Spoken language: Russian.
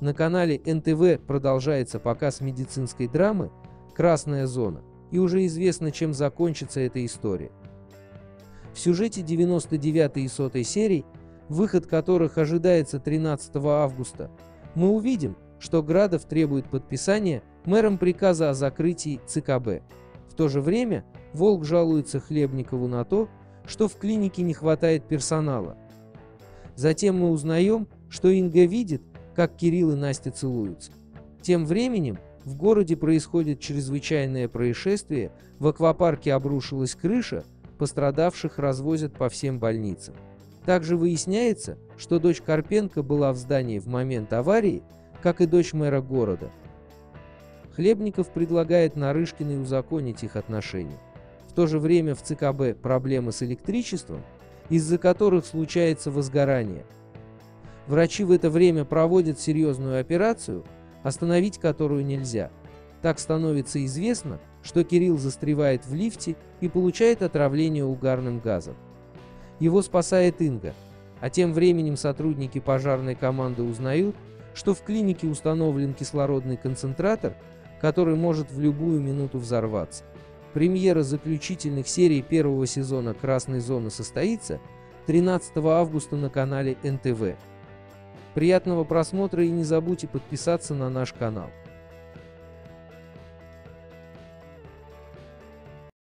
На канале НТВ продолжается показ медицинской драмы «Красная зона», и уже известно, чем закончится эта история. В сюжете 99-й и 100-й серий, выход которых ожидается 13 августа, мы увидим, что Градов требует подписания мэром приказа о закрытии ЦКБ. В то же время Волк жалуется Хлебникову на то, что в клинике не хватает персонала. Затем мы узнаем, что Инга видит, как Кирилл и Настя целуются. Тем временем в городе происходит чрезвычайное происшествие, в аквапарке обрушилась крыша, пострадавших развозят по всем больницам. Также выясняется, что дочь Карпенко была в здании в момент аварии, как и дочь мэра города. Хлебников предлагает Нарышкиной узаконить их отношения. В то же время в ЦКБ проблемы с электричеством, из-за которых случается возгорание. Врачи в это время проводят серьезную операцию, остановить которую нельзя. Так становится известно, что Кирилл застревает в лифте и получает отравление угарным газом. Его спасает Инга, а тем временем сотрудники пожарной команды узнают, что в клинике установлен кислородный концентратор, который может в любую минуту взорваться. Премьера заключительных серий первого сезона «Красной зоны» состоится 13 августа на канале НТВ. Приятного просмотра и не забудьте подписаться на наш канал.